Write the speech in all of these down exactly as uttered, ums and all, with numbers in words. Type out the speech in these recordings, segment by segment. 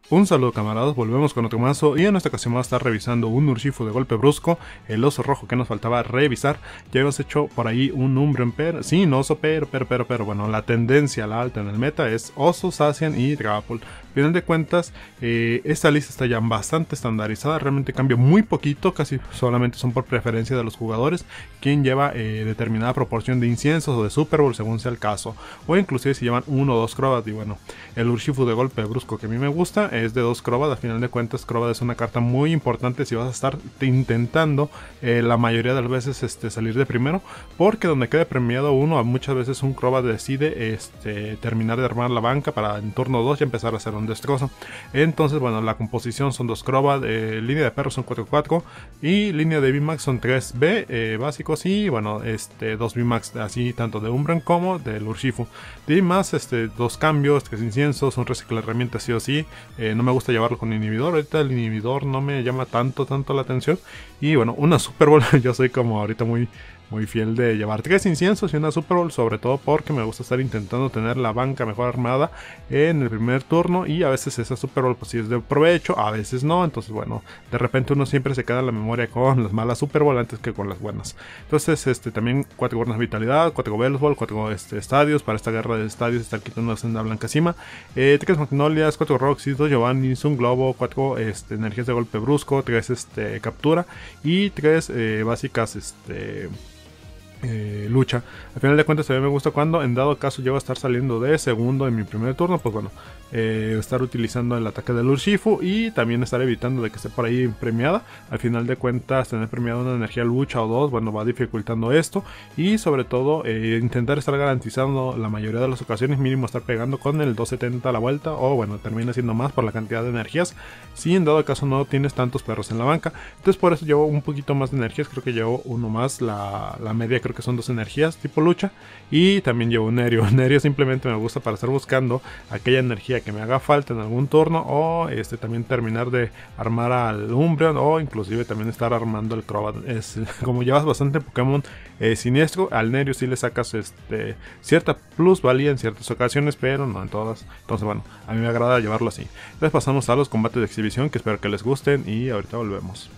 Un saludo camaradas, volvemos con otro mazo y en esta ocasión vamos a estar revisando un Urshifu de golpe brusco, el oso rojo que nos faltaba revisar. Ya hemos hecho por ahí un Umbreon, pero sin oso, pero, pero, pero, pero bueno, la tendencia a la alta en el meta es oso, Zacian y Dragapult. Al final de cuentas, eh, esta lista está ya bastante estandarizada, realmente cambia muy poquito, casi solamente son por preferencia de los jugadores quien lleva eh, determinada proporción de inciensos o de Super Bowl según sea el caso, o inclusive si llevan uno o dos Crobat. Y bueno, el Urshifu de golpe brusco que a mí me gusta es de dos Crobat. Al final de cuentas, Crobat es una carta muy importante si vas a estar intentando eh, la mayoría de las veces este, salir de primero, porque donde quede premiado uno, muchas veces un Crobat decide este, terminar de armar la banca para en turno dos ya empezar a hacer un destrozo. Entonces, bueno, la composición son dos Crobat, eh, línea de perros son cuatro cuatro y línea de V MAX son tres B eh, básicos y bueno, este, dos V MAX así tanto de Umbreon como del Urshifu. Y más este, dos cambios, tres inciensos, un reciclar herramientas sí o sí. Eh, no me gusta llevarlo con inhibidor, ahorita el inhibidor no me llama tanto, tanto la atención. Y bueno, una Super Bowl, yo soy como ahorita muy... muy fiel de llevar tres inciensos y una Super Bowl, sobre todo porque me gusta estar intentando tener la banca mejor armada en el primer turno, y a veces esa Super Bowl pues sí es de provecho, a veces no. Entonces bueno, de repente uno siempre se queda en la memoria con las malas Super Bowl antes que con las buenas. Entonces este también cuatro Gornas Vitalidad, cuatro Velos Ball, cuatro este, estadios, para esta guerra de estadios estar quitando una senda blanca encima, eh, tres Magnolias, cuatro Roxys, dos Giovanni, un Globo, cuatro este, energías de golpe brusco, tres este, captura y tres eh, básicas este... Eh, lucha. Al final de cuentas también me gusta cuando en dado caso llego a estar saliendo de segundo en mi primer turno, pues bueno, eh, estar utilizando el ataque del Urshifu y también estar evitando de que esté por ahí premiada. Al final de cuentas tener premiada una energía lucha o dos, bueno, va dificultando esto, y sobre todo eh, intentar estar garantizando la mayoría de las ocasiones mínimo estar pegando con el doscientos setenta a la vuelta, o bueno, termina siendo más por la cantidad de energías si en dado caso no tienes tantos perros en la banca. Entonces por eso llevo un poquito más de energías, creo que llevo uno más, la, la media creo que son dos energías tipo lucha, y también llevo un Nerio. Nerio simplemente me gusta para estar buscando aquella energía que me haga falta en algún turno, o este también terminar de armar al Umbreon, o inclusive también estar armando el Crobat. Es, como llevas bastante Pokémon eh, siniestro, al Nerio sí le sacas este, cierta plusvalía en ciertas ocasiones, pero no en todas. Entonces bueno, a mí me agrada llevarlo así. Entonces pasamos a los combates de exhibición, que espero que les gusten, y ahorita volvemos.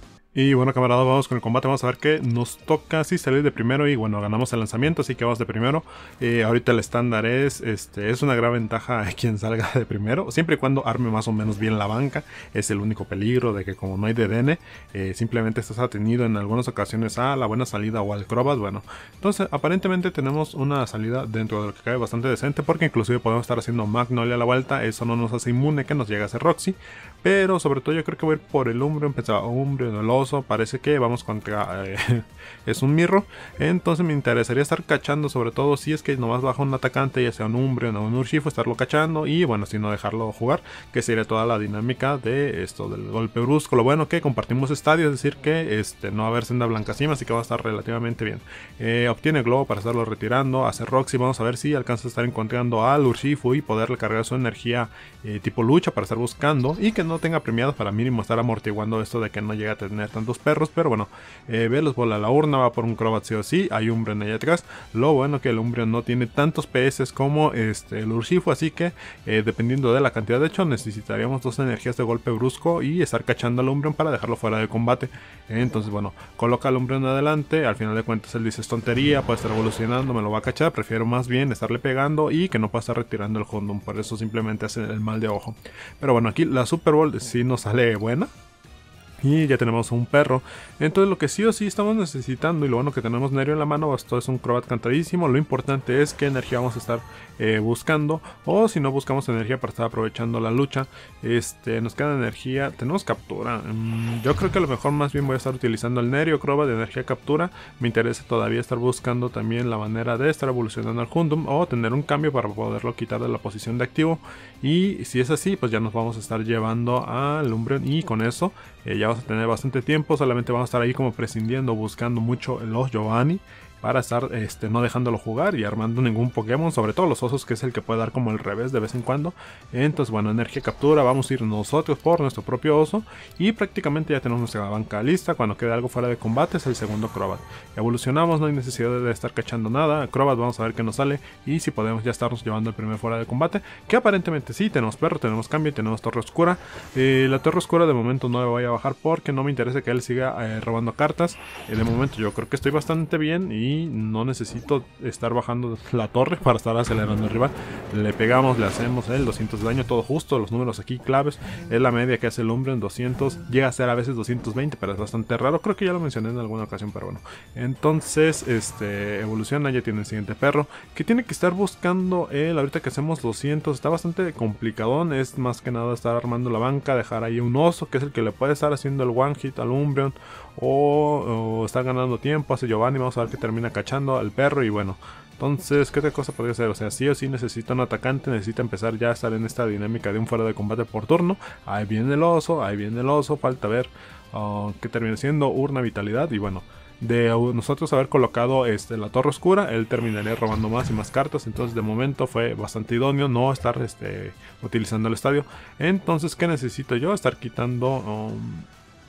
Y bueno camaradas, vamos con el combate. Vamos a ver que nos toca si salir de primero, y bueno, ganamos el lanzamiento, así que vamos de primero. eh, Ahorita el estándar es este es una gran ventaja a quien salga de primero, siempre y cuando arme más o menos bien la banca. Es el único peligro de que como no hay D D N, eh, simplemente estás atenido en algunas ocasiones a la buena salida o al Crobat. Bueno, entonces aparentemente tenemos una salida dentro de lo que cabe bastante decente, porque inclusive podemos estar haciendo Magnolia a la vuelta. Eso no nos hace inmune que nos llegue a hacer Roxy, pero sobre todo yo creo que voy a ir por el Umbreon. Pensaba Umbreon, el oso, parece que vamos contra eh, es un mirro, entonces me interesaría estar cachando, sobre todo si es que nomás baja un atacante, ya sea un Umbreon o un Urshifu, estarlo cachando, y bueno, si no dejarlo jugar, que sería toda la dinámica de esto del golpe brusco. Lo bueno que compartimos estadio, es decir que este no va a haber senda blanca encima, así que va a estar relativamente bien. Eh, obtiene globo para estarlo retirando, hace Roxy. Vamos a ver si alcanza a estar encontrando al Urshifu y poderle cargar su energía eh, tipo lucha para estar buscando, y que no tenga premiados para mínimo estar amortiguando esto de que no llega a tener tantos perros. Pero bueno, eh, Velos bola a la urna, va por un Crobat sí o sí, hay Umbreon ahí atrás. Lo bueno que el Umbreon no tiene tantos P S como este, el Urshifu, así que eh, dependiendo de la cantidad, de hecho necesitaríamos dos energías de golpe brusco y estar cachando al Umbreon para dejarlo fuera de combate. Entonces bueno, coloca al Umbreon adelante, al final de cuentas él dice es tontería, puede estar evolucionando, me lo va a cachar, prefiero más bien estarle pegando y que no pueda estar retirando el Houndoom, por eso simplemente hace el mal de ojo. Pero bueno, aquí la Super Bowl sí nos sale buena. Y ya tenemos un perro. Entonces lo que sí o sí estamos necesitando, y lo bueno que tenemos Nerio en la mano, esto es un Crobat cantadísimo. Lo importante es qué energía vamos a estar eh, buscando, o si no buscamos energía para estar aprovechando la lucha. Este, nos queda energía, tenemos captura. mm, Yo creo que a lo mejor más bien voy a estar utilizando el Nerio Crobat de energía captura. Me interesa todavía estar buscando también la manera de estar evolucionando al Houndoom, o tener un cambio para poderlo quitar de la posición de activo. Y si es así, pues ya nos vamos a estar llevando al Umbreon, y con eso eh, ya vamos a tener bastante tiempo. Solamente vamos a estar ahí como prescindiendo, buscando mucho los Giovanni. para estar este, no dejándolo jugar y armando ningún Pokémon, sobre todo los osos, que es el que puede dar como el revés de vez en cuando. Entonces bueno, energía captura, vamos a ir nosotros por nuestro propio oso y prácticamente ya tenemos nuestra banca lista. Cuando quede algo fuera de combate es el segundo Crobat. Evolucionamos, no hay necesidad de estar cachando nada. Crobat, vamos a ver qué nos sale y si podemos ya estarnos llevando el primer fuera de combate, que aparentemente sí, tenemos perro, tenemos cambio y tenemos torre oscura. Eh, la torre oscura de momento no le voy a bajar porque no me interesa que él siga eh, robando cartas. Eh, de momento yo creo que estoy bastante bien y no necesito estar bajando la torre para estar acelerando al rival. Le pegamos, le hacemos el doscientos de daño, todo justo, los números aquí claves. Es la media que hace el Umbreon, doscientos, llega a ser a veces doscientos veinte, pero es bastante raro, creo que ya lo mencioné en alguna ocasión, pero bueno. Entonces, este, evoluciona, ya tiene el siguiente perro, que tiene que estar buscando él, ahorita que hacemos doscientos, está bastante complicadón, es más que nada estar armando la banca, dejar ahí un oso, que es el que le puede estar haciendo el one hit al Umbreon, o, o estar ganando tiempo, hace Giovanni, vamos a ver que termina cachando al perro y bueno. Entonces, ¿qué otra cosa podría ser? O sea, sí o sí necesita un atacante, necesita empezar ya a estar en esta dinámica de un fuera de combate por turno. Ahí viene el oso, ahí viene el oso, falta ver uh, qué termina siendo, urna, vitalidad y bueno. De uh, nosotros haber colocado este, la torre oscura, él terminaría robando más y más cartas. Entonces de momento fue bastante idóneo no estar este, utilizando el estadio. Entonces, ¿qué necesito yo? Estar quitando... Um,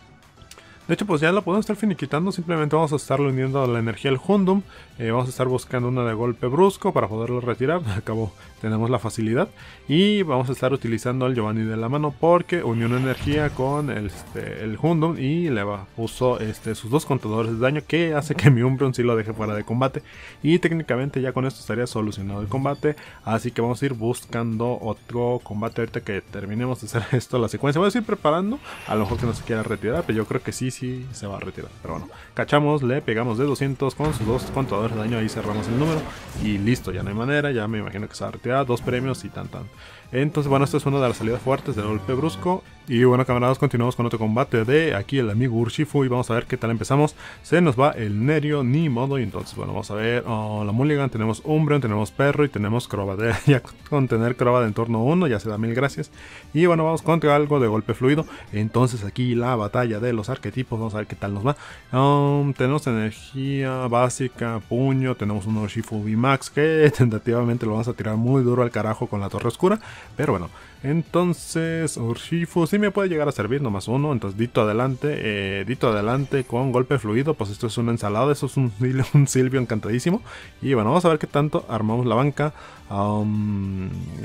De hecho, pues ya lo podemos estar finiquitando. Simplemente vamos a estarle uniendo la energía al Houndoom. Eh, vamos a estar buscando una de golpe brusco para poderlo retirar. Acabó, tenemos la facilidad. Y vamos a estar utilizando el Giovanni de la mano porque unió una energía con el, este, el Houndoom y le va, puso este, sus dos contadores de daño, que hace que mi Umbreon sí lo deje fuera de combate. Y técnicamente ya con esto estaría solucionado el combate. Así que vamos a ir buscando otro combate ahorita que terminemos de hacer esto, la secuencia. Voy a ir preparando. A lo mejor que no se quiera retirar, pero yo creo que sí, sí se va a retirar. Pero bueno, cachamos, le pegamos de doscientos con sus dos contadores de daño. Ahí cerramos el número y listo, ya no hay manera. Ya me imagino que se va a retirar, dos premios y tan tan. Entonces bueno, esta es una de las salidas fuertes del golpe brusco. Y bueno, camaradas, continuamos con otro combate de aquí el amigo Urshifu. Y vamos a ver qué tal empezamos. Se nos va el Nerio, ni modo. Y entonces bueno, vamos a ver oh, la Mulligan. Tenemos Umbreon, tenemos Perro y tenemos Crobat. Ya con tener Crobat en turno uno ya se da mil gracias. Y bueno, vamos contra algo de golpe fluido. Entonces aquí la batalla de los arquetipos. Vamos a ver qué tal nos va. um, Tenemos energía básica, puño. Tenemos un Urshifu V max que tentativamente lo vamos a tirar muy duro al carajo con la torre oscura. Pero bueno, entonces Urshifu sí me puede llegar a servir, nomás uno. Entonces dito adelante, eh, dito adelante con golpe fluido. Pues esto es una ensalada, eso es un, un Silvio encantadísimo. Y bueno, vamos a ver qué tanto armamos la banca. um,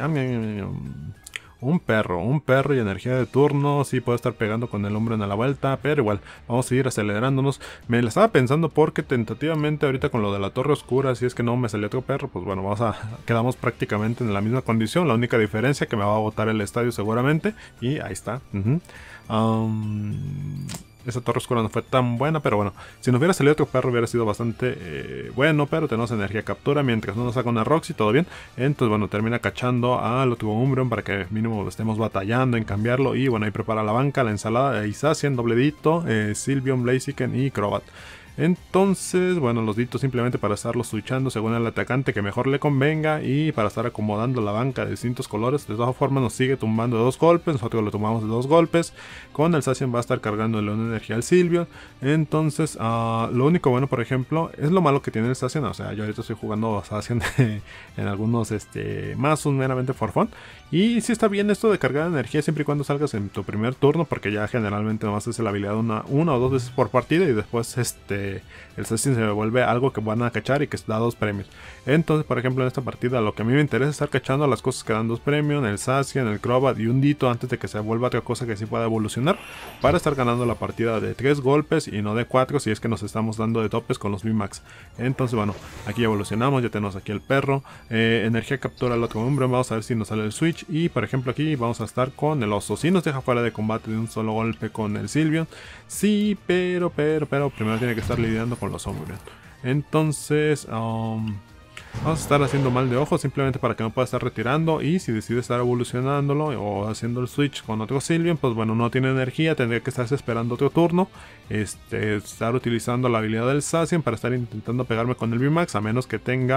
Un perro, un perro y energía de turno. Sí puedo estar pegando con el Umbreon a la vuelta, pero igual, vamos a ir acelerándonos. Me la estaba pensando porque tentativamente ahorita con lo de la torre oscura, si es que no me salió otro perro, pues bueno, vamos a quedamos prácticamente en la misma condición. La única diferencia que me va a botar el estadio seguramente. Y ahí está. uh-huh. um, Esa torre oscura no fue tan buena, pero bueno, si nos hubiera salido otro perro hubiera sido bastante eh, bueno, pero tenemos energía captura, mientras no nos saca una Roxy, todo bien. Entonces bueno, termina cachando al otro Umbreon para que mínimo estemos batallando en cambiarlo. Y bueno, ahí prepara la banca, la ensalada de Isacian, dobledito, eh, Sylveon, Blaziken y Crobat. Entonces, bueno, los ditos simplemente para estarlos switchando según el atacante que mejor le convenga y para estar acomodando la banca de distintos colores. De todas formas nos sigue tumbando de dos golpes, nosotros lo tumbamos de dos golpes. Con el Zacian va a estar cargando una energía al Sylveon. Entonces, uh, lo único bueno, por ejemplo, es lo malo que tiene el Zacian. O sea, yo ahorita estoy jugando Zacian en algunos este, mazos meramente for fun. Y sí está bien esto de cargar energía siempre y cuando salgas en tu primer turno, porque ya generalmente nomás es la habilidad una, una o dos veces por partida y después este el Zacian se vuelve algo que van a cachar y que da dos premios. Entonces, por ejemplo, en esta partida lo que a mí me interesa es estar cachando las cosas que dan dos premios, el Zacian, el Crobat y un Dito antes de que se vuelva otra cosa que sí pueda evolucionar, para estar ganando la partida de tres golpes y no de cuatro si es que nos estamos dando de topes con los V max. Entonces, bueno, aquí evolucionamos, ya tenemos aquí el perro, eh, energía captura al otro Umbreon, vamos a ver si nos sale el switch. Y por ejemplo aquí vamos a estar con el oso. Si nos deja fuera de combate de un solo golpe con el Sylveon, sí, pero, pero, pero primero tiene que estar lidiando con los Umbreon. Entonces, um, vamos a estar haciendo mal de ojo simplemente para que no pueda estar retirando. Y si decide estar evolucionándolo o haciendo el switch con otro Sylveon, pues bueno, no tiene energía, tendría que estarse esperando otro turno. Este, estar utilizando la habilidad del Zacian para estar intentando pegarme con el V max, a menos que tenga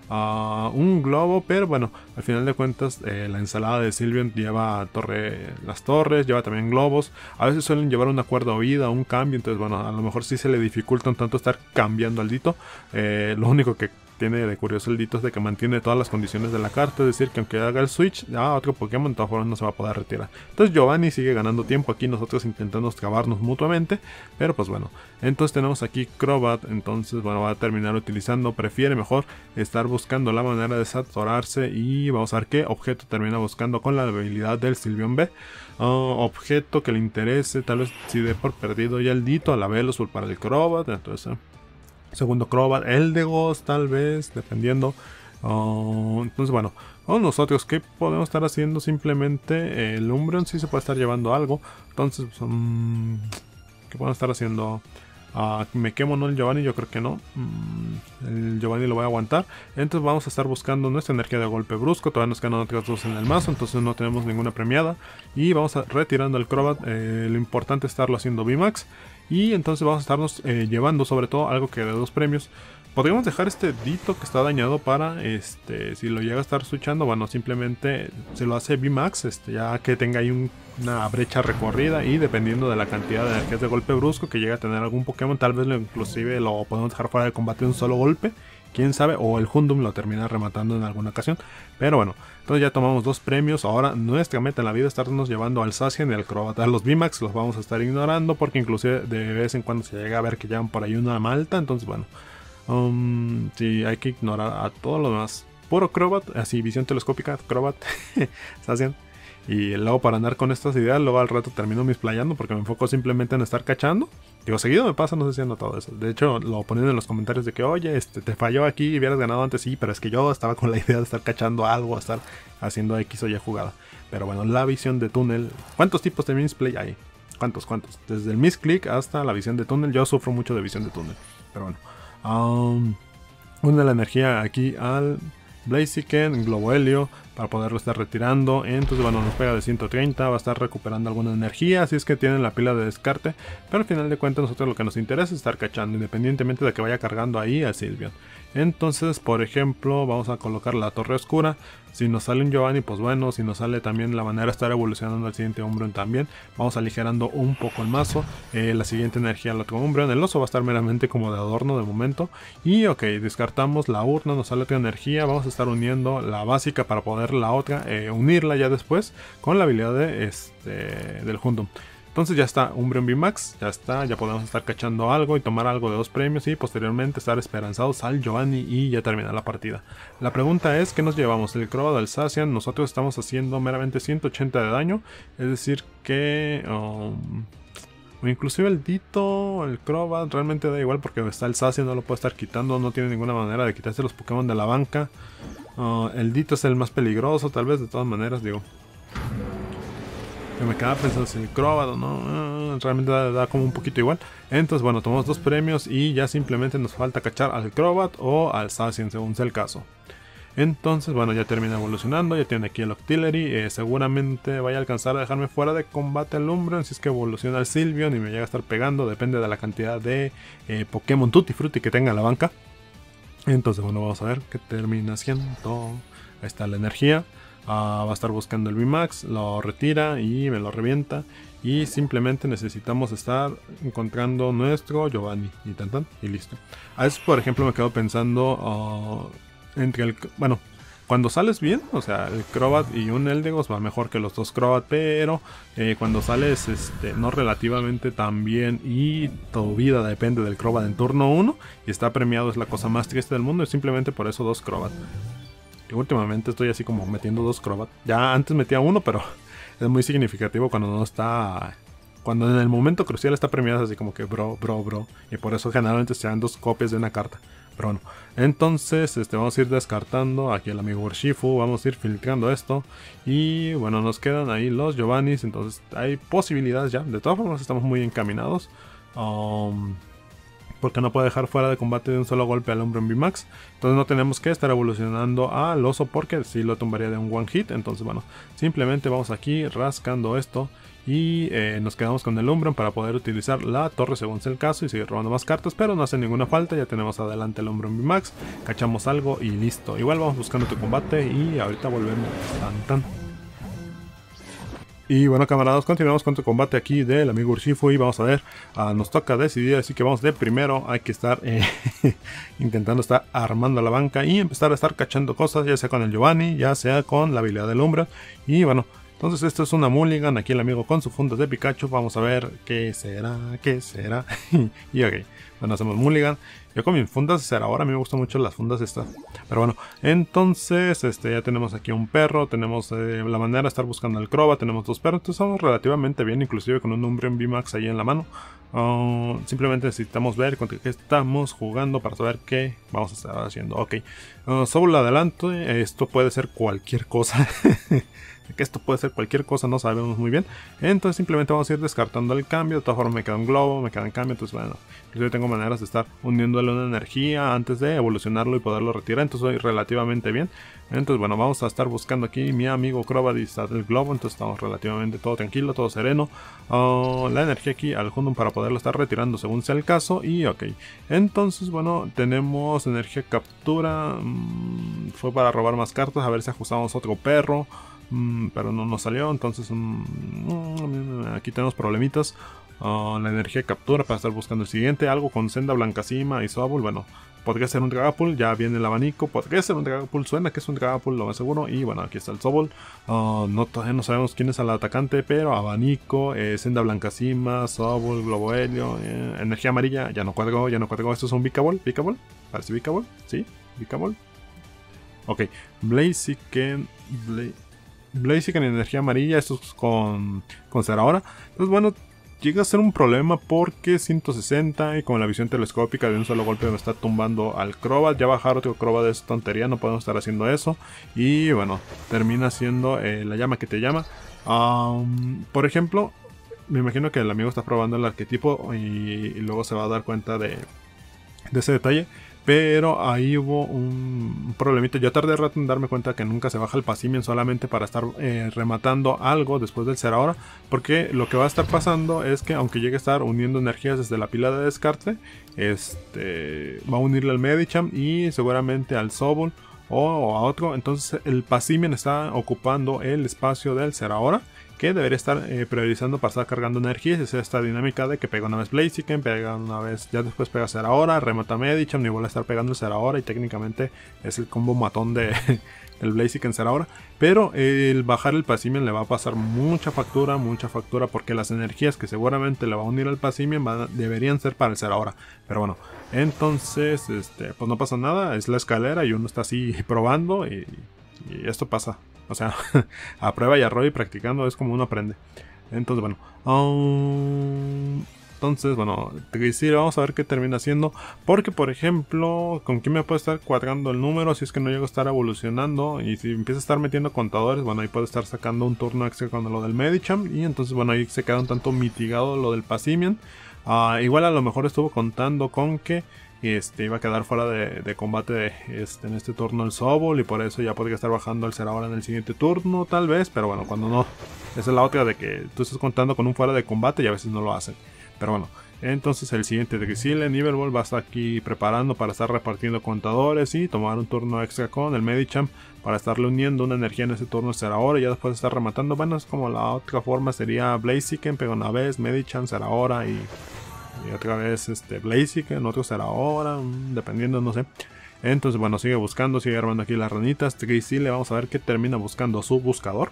uh, un globo, pero bueno, al final de cuentas eh, la ensalada de Sylveon lleva torre, las torres, lleva también globos, a veces suelen llevar una cuerda oída, un cambio, entonces bueno, a lo mejor sí se le dificulta un tanto estar cambiando al Ditto. Eh, lo único que tiene de curioso el Ditto es de que mantiene todas las condiciones de la carta, es decir, que aunque haga el switch a otro Pokémon, de todas formas no se va a poder retirar. Entonces Giovanni sigue ganando tiempo aquí, nosotros intentando excavarnos mutuamente, pero pues bueno. Entonces tenemos aquí Crobat, entonces bueno, va a terminar utilizando, prefiere mejor estar buscando la manera de saturarse y vamos a ver qué objeto termina buscando con la habilidad del Sylveon B. Uh, objeto que le interese, tal vez si dé por perdido ya el Ditto a la Velosoul para el Crobat, entonces... segundo Crobat, Eldegoss tal vez, dependiendo. Uh, entonces bueno, vamos nosotros, ¿qué podemos estar haciendo? Simplemente el Umbreon sí se puede estar llevando algo. Entonces, um, ¿qué podemos estar haciendo? Uh, me quemo, ¿no? El Giovanni, yo creo que no. Um, el Giovanni lo voy a aguantar. Entonces vamos a estar buscando nuestra energía de golpe brusco. Todavía nos quedan otras dos en el mazo, entonces no tenemos ninguna premiada. Y vamos a retirando el Crobat. Eh, lo importante es estarlo haciendo V max. Y entonces vamos a estarnos eh, llevando sobre todo algo que de dos premios. Podríamos dejar este Ditto que está dañado para, este, si lo llega a estar switchando, bueno, simplemente se lo hace V max, este, ya que tenga ahí un, una brecha recorrida y dependiendo de la cantidad de energías de golpe brusco que llegue a tener algún Pokémon, tal vez lo, inclusive lo podemos dejar fuera de combate de un solo golpe, quién sabe, o el Houndoom lo termina rematando en alguna ocasión. Pero bueno, entonces ya tomamos dos premios. Ahora nuestra meta en la vida es estarnos llevando al Zacian y al Crobat. A los V max los vamos a estar ignorando porque inclusive de vez en cuando se llega a ver que llevan por ahí una malta. Entonces bueno, um, sí, hay que ignorar a todo lo demás. Puro Crobat, así visión telescópica, Crobat, Zacian. Y luego para andar con estas ideas, luego al rato termino misplayando porque me enfoco simplemente en estar cachando. Digo, seguido me pasa, no sé si han notado eso. De hecho, lo ponen en los comentarios de que, oye, este, te falló aquí y hubieras ganado antes. Sí, pero es que yo estaba con la idea de estar cachando algo, estar haciendo X o Y jugada. Pero bueno, la visión de túnel. ¿Cuántos tipos de misplay hay? ¿Cuántos, cuántos? Desde el misclick hasta la visión de túnel. Yo sufro mucho de visión de túnel. Pero bueno. Um, une la energía aquí al Blaziken, Globo Helio, para poderlo estar retirando. Entonces bueno, nos pega de ciento treinta, va a estar recuperando alguna energía, así es que tienen la pila de descarte. Pero al final de cuentas nosotros lo que nos interesa es estar cachando, independientemente de que vaya cargando ahí a Sylveon. Entonces, por ejemplo, vamos a colocar la Torre Oscura. Si nos sale un Giovanni, pues bueno, si nos sale también la manera de estar evolucionando al siguiente Umbreon también. Vamos aligerando un poco el mazo. Eh, la siguiente energía al otro Umbreon. El oso va a estar meramente como de adorno de momento. Y ok, descartamos la urna, nos sale otra energía. Vamos a estar uniendo la básica para poder la otra, eh, unirla ya después con la habilidad de este, del Houndoom. Entonces ya está Umbreon V max, ya está, ya podemos estar cachando algo y tomar algo de dos premios y posteriormente estar esperanzados al Giovanni y ya terminar la partida. La pregunta es, ¿qué nos llevamos? El Crobat del Zacian, nosotros estamos haciendo meramente ciento ochenta de daño, es decir que... Um, o inclusive el Ditto, el Crobat, realmente da igual porque está el Zacian, no lo puede estar quitando, no tiene ninguna manera de quitarse los Pokémon de la banca. Uh, el Ditto es el más peligroso, tal vez de todas maneras, digo... me quedaba pensando si el Crobat o no, realmente da, da como un poquito igual. Entonces bueno, tomamos dos premios y ya simplemente nos falta cachar al Crobat o al Zacian según sea el caso. Entonces bueno, ya termina evolucionando, ya tiene aquí el Octillery, eh, seguramente vaya a alcanzar a dejarme fuera de combate al Umbreon si es que evoluciona al Sylveon y me llega a estar pegando, depende de la cantidad de eh, Pokémon Tutti Frutti que tenga en la banca. Entonces bueno, vamos a ver qué termina haciendo. Ahí está la energía. Uh, va a estar buscando el V max, lo retira y me lo revienta. Y simplemente necesitamos estar encontrando nuestro Giovanni. Y tan tan, y listo. A veces, por ejemplo, me quedo pensando uh, entre el... Bueno, cuando sales bien, o sea, el Crobat y un Eldegoss va mejor que los dos Crobat. Pero eh, cuando sales este, no relativamente tan bien y tu vida depende del Crobat en turno uno y está premiado, es la cosa más triste del mundo. Y simplemente por eso dos Crobat. Y últimamente estoy así como metiendo dos Crobat. Ya antes metía uno, pero es muy significativo cuando no está... Cuando en el momento crucial está premiado así como que bro, bro, bro. Y por eso generalmente se dan dos copias de una carta. Pero bueno, entonces este, vamos a ir descartando aquí el amigo Urshifu. Vamos a ir filtrando esto. Y bueno, nos quedan ahí los Giovannis. Entonces hay posibilidades ya. De todas formas estamos muy encaminados. Um... porque no puede dejar fuera de combate de un solo golpe al Umbreon V max. Entonces no tenemos que estar evolucionando al oso porque si lo tumbaría de un one hit. Entonces bueno, simplemente vamos aquí rascando esto y eh, nos quedamos con el Umbreon para poder utilizar la torre según sea el caso y seguir robando más cartas, pero no hace ninguna falta. Ya tenemos adelante el Umbreon V max, cachamos algo y listo. Igual vamos buscando tu combate y ahorita volvemos. Tan, tan. Y bueno, camaradas, continuamos con tu combate aquí del amigo Urshifu y vamos a ver, uh, nos toca decidir, así que vamos de primero. Hay que estar eh, intentando estar armando la banca y empezar a estar cachando cosas, ya sea con el Giovanni, ya sea con la habilidad del Umbreon. Y bueno, entonces esto es una mulligan, aquí el amigo con su fundas de Pikachu. Vamos a ver qué será, qué será. Y ok, bueno, hacemos mulligan. Yo con mis fundas será ahora, a mí me gustan mucho las fundas estas. Pero bueno, entonces este, ya tenemos aquí un perro, tenemos eh, la manera de estar buscando el Crobat, tenemos dos perros, entonces estamos relativamente bien, inclusive con un Umbreon V max ahí en la mano. Uh, simplemente necesitamos ver contra qué estamos jugando para saber qué vamos a estar haciendo. Ok, uh, sobre adelante, esto puede ser cualquier cosa. Que esto puede ser cualquier cosa, no sabemos muy bien. Entonces simplemente vamos a ir descartando el cambio. De todas formas me queda un globo, me queda un cambio. Entonces bueno, yo tengo maneras de estar uniéndole una energía antes de evolucionarlo y poderlo retirar. Entonces voy relativamente bien. Entonces bueno, vamos a estar buscando aquí mi amigo Crobat y está el globo. Entonces estamos relativamente todo tranquilo, todo sereno. Uh, la energía aquí al Houndoom para poderlo estar retirando según sea el caso. Y ok, entonces bueno, tenemos energía captura. Mm, fue para robar más cartas, a ver si ajustamos otro perro. Mm, pero no nos salió, entonces mm, aquí tenemos problemitas. Uh, la energía de captura para estar buscando el siguiente. Algo con Senda, Blancacima y Sobble. Bueno, podría ser un Dragapult, ya viene el abanico. Podría ser un Dragapult, suena que es un Dragapult, lo más seguro. Y bueno, aquí está el Sobble. Uh, no, todavía no sabemos quién es el atacante, pero abanico, eh, Senda, Blancacima, Sobble, Globo Helio, eh, energía amarilla. Ya no cuadro, ya no cuadro. Esto es un Vikaball, Vikaball, parece Vikaball, sí, Vikaball. Ok, Blaziken, Bla Blaziken en energía amarilla, esto es con, con Zeraora. Entonces bueno, llega a ser un problema porque ciento sesenta y con la visión telescópica de un solo golpe me está tumbando al Crobat. Ya bajar otro Crobat es tontería, no podemos estar haciendo eso. Y bueno, termina siendo eh, la llama que te llama. Um, por ejemplo, me imagino que el amigo está probando el arquetipo y, y luego se va a dar cuenta de, de ese detalle. Pero ahí hubo un problemita. Yo tardé rato en darme cuenta que nunca se baja el Passimian solamente para estar eh, rematando algo después del Zeraora. Porque lo que va a estar pasando es que aunque llegue a estar uniendo energías desde la pila de descarte, este va a unirle al Medicham y seguramente al Sobble o, o a otro. Entonces el Passimian está ocupando el espacio del Zeraora, que debería estar eh, priorizando para estar cargando energías. Es esta dinámica de que pega una vez Blaziken, pega una vez, ya después pega Zeraora, remata Medicham, y vuelve a estar pegando el Zeraora, y técnicamente es el combo matón de, del Blaziken Zeraora. Pero eh, el bajar el Passimian le va a pasar mucha factura, mucha factura, porque las energías que seguramente le va a unir al Passimian van, deberían ser para el Zeraora. Pero bueno, entonces, este, pues no pasa nada, es la escalera y uno está así probando y, y esto pasa. O sea, a prueba y error y practicando es como uno aprende. Entonces, bueno. Um, entonces, bueno, Tricil, vamos a ver qué termina haciendo. Porque, por ejemplo, ¿con quién me puede estar cuadrando el número? Si es que no llego a estar evolucionando. Y si empieza a estar metiendo contadores, bueno, ahí puede estar sacando un turno extra con lo del Medicham. Y entonces, bueno, ahí se queda un tanto mitigado lo del Passimian. Uh, igual a lo mejor estuvo contando con que este, iba a quedar fuera de, de combate de, este, en este turno el Sobble, y por eso ya podría estar bajando el Zeraora en el siguiente turno tal vez, pero bueno, cuando no, esa es la otra de que tú estás contando con un fuera de combate y a veces no lo hacen. Pero bueno, entonces el siguiente de Grisile, Nibelball va a estar aquí preparando para estar repartiendo contadores y tomar un turno extra con el Medicham para estarle uniendo una energía en ese turno Zeraora y ya después estar rematando. Bueno, es como la otra forma sería Blaziken, pega una vez, Medicham, Zeraora y... Y otra vez este Blaziken, otro Zeraora, dependiendo, no sé. Entonces, bueno, sigue buscando, sigue armando aquí las ranitas. Tricile, vamos a ver qué termina buscando su buscador.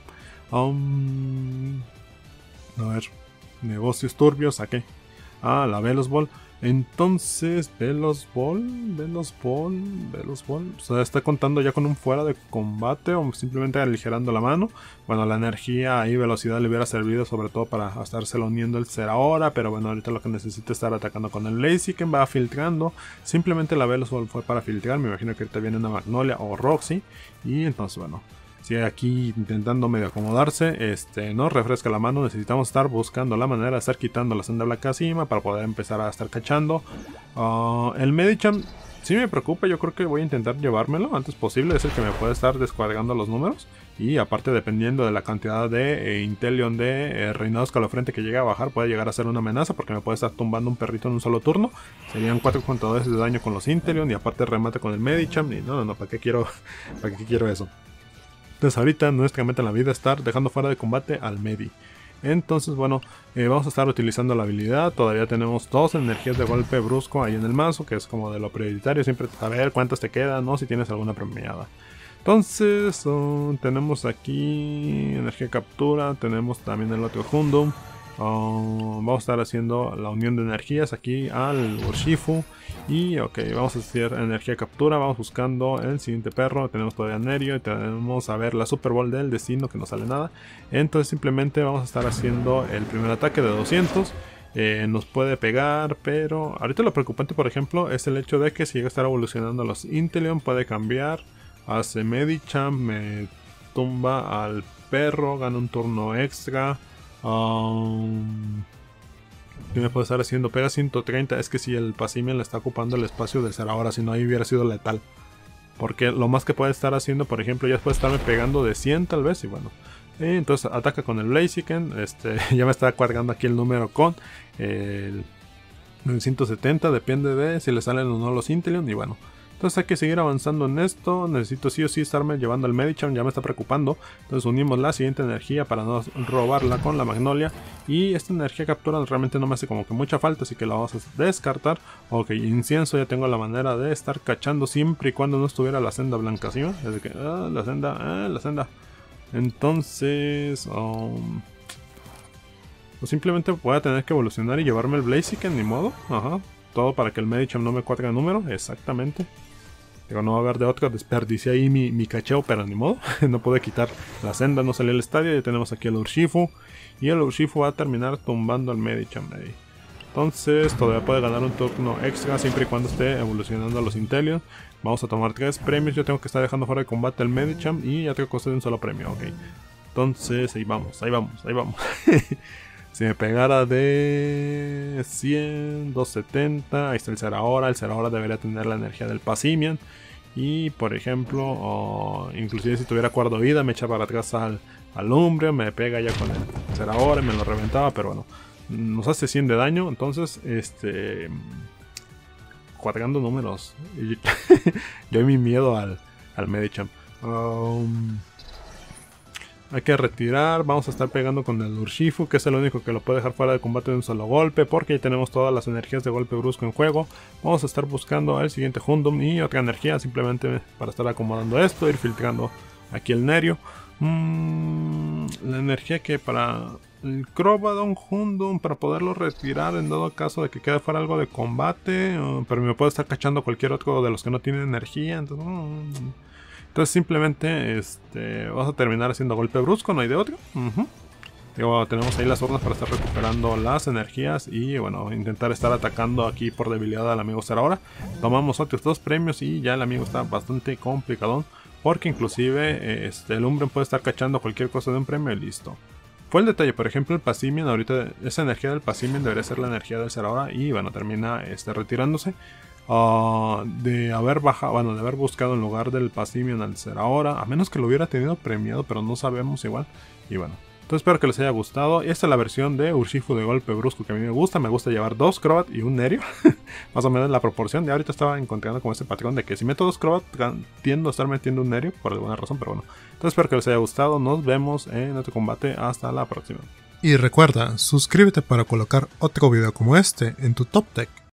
Um, a ver, negocios turbios, ¿a qué? Ah, la Velos Ball. Entonces, Velos Ball, Velos Ball, Velos Ball. O sea, está contando ya con un fuera de combate o simplemente aligerando la mano. Bueno, la energía y velocidad le hubiera servido sobre todo para estárselo uniendo el Zeraora. Pero bueno, ahorita lo que necesita es estar atacando con el Blaziken, va filtrando. Simplemente la Velos Ball fue para filtrar. Me imagino que ahorita viene una Magnolia o Roxy. Y entonces, bueno, sigue aquí intentando medio acomodarse, este, no refresca la mano. Necesitamos estar buscando la manera de estar quitando la senda Black encima para poder empezar a estar cachando. Uh, el Medicham sí me preocupa, yo creo que voy a intentar llevármelo antes posible, es el que me puede estar descuadrando los números. Y aparte, dependiendo de la cantidad de eh, Inteleon de eh, Reinado Escalofriante que llegue a bajar, puede llegar a ser una amenaza porque me puede estar tumbando un perrito en un solo turno. Serían cuatro contadores de daño con los Inteleon y aparte remate con el Medicham. Y no, no, no, ¿para qué quiero, ¿para qué quiero eso? Entonces ahorita nuestra meta en la vida es estar dejando fuera de combate al Medi. Entonces bueno, eh, vamos a estar utilizando la habilidad. Todavía tenemos dos energías de golpe brusco ahí en el mazo, que es como de lo prioritario. Siempre saber cuántas te quedan, ¿no? Si tienes alguna premiada. Entonces uh, tenemos aquí energía de captura, tenemos también el otro Hundum. Uh, vamos a estar haciendo la unión de energías aquí al Urshifu. Y ok, vamos a hacer energía de captura. Vamos buscando el siguiente perro. Tenemos todavía Nerio y tenemos a ver la Super Bowl del destino, que no sale nada. Entonces simplemente vamos a estar haciendo el primer ataque de doscientos. Eh, nos puede pegar, pero ahorita lo preocupante, por ejemplo, es el hecho de que si llega a estar evolucionando los Inteleon, puede cambiar. Hace Medicham, me tumba al perro, gana un turno extra. Um, ¿Qué me puede estar haciendo? Pega ciento treinta. Es que si el Passimian le está ocupando el espacio de ser ahora, si no ahí hubiera sido letal. Porque lo más que puede estar haciendo, por ejemplo, ya puede estarme pegando de cien tal vez. Y bueno, eh, entonces ataca con el Blaziken. Este, ya me está cargando aquí el número con el, el ciento setenta. Depende de si le salen o no los Inteleon. Y bueno, entonces hay que seguir avanzando en esto. Necesito sí o sí estarme llevando el Medicham, ya me está preocupando. Entonces unimos la siguiente energía para no robarla con la Magnolia. Y esta energía captura realmente no me hace como que mucha falta, así que la vamos a descartar. Ok, incienso, ya tengo la manera de estar cachando siempre y cuando no estuviera la senda blanca encima. Desde que, ah, la senda, ah, la senda. Entonces, um, pues simplemente voy a tener que evolucionar y llevarme el Blaziken, ni modo. Ajá, todo para que el Medicham no me cuadre el número, exactamente. Digo, no va a haber de otro, desperdicié ahí mi, mi cacheo, pero ni modo. No pude quitar la senda, no salió el estadio. Ya tenemos aquí el Urshifu. Y el Urshifu va a terminar tumbando al Medicham ahí. Entonces todavía puede ganar un turno extra siempre y cuando esté evolucionando a los Inteleon. Vamos a tomar tres premios. Yo tengo que estar dejando fuera de combate el Medicham. Y ya tengo que coste de un solo premio, ok. Entonces ahí vamos, ahí vamos, ahí vamos. Si me pegara de cien, doscientos setenta, ahí está el Zeraora. El Zeraora debería tener la energía del Passimian. Y por ejemplo, oh, inclusive si tuviera cuarto vida, me echa para atrás al, al Umbreon, me pega ya con el Zeraora y me lo reventaba. Pero bueno, nos hace cien de daño. Entonces, este... cuadrando números. Yo y mi miedo al, al Medicham. Um, Hay que retirar, vamos a estar pegando con el Urshifu, que es el único que lo puede dejar fuera de combate de un solo golpe, porque ya tenemos todas las energías de golpe brusco en juego. Vamos a estar buscando al siguiente Hundum y otra energía, simplemente para estar acomodando esto, ir filtrando aquí el Nerio. Mm, la energía que para el Crobadon Hundum, para poderlo retirar en dado caso de que quede fuera algo de combate, uh, pero me puede estar cachando cualquier otro de los que no tienen energía, entonces... Mm, Entonces simplemente este, vamos a terminar haciendo golpe brusco, no hay de otro. Uh-huh. Digo, tenemos ahí las urnas para estar recuperando las energías y bueno, intentar estar atacando aquí por debilidad al amigo Zeraora. Tomamos otros dos premios y ya el amigo está bastante complicadón, porque inclusive este, el Umbreon puede estar cachando cualquier cosa de un premio y listo. Fue el detalle, por ejemplo el Passimian, ahorita esa energía del Passimian debería ser la energía del Zeraora y bueno, termina este, retirándose. Uh, de haber bajado, bueno, de haber buscado en lugar del Passimian al Zeraora, a menos que lo hubiera tenido premiado, pero no sabemos igual. Y bueno, entonces espero que les haya gustado. Esta es la versión de Urshifu de golpe brusco que a mí me gusta. Me gusta llevar dos Crobat y un Nerio. Más o menos la proporción. De ahorita estaba encontrando como ese patrón de que si meto dos Crobat tiendo a estar metiendo un Nerio por alguna razón, pero bueno. Entonces espero que les haya gustado. Nos vemos en otro combate. Hasta la próxima. Y recuerda, suscríbete para colocar otro video como este en tu Top Deck.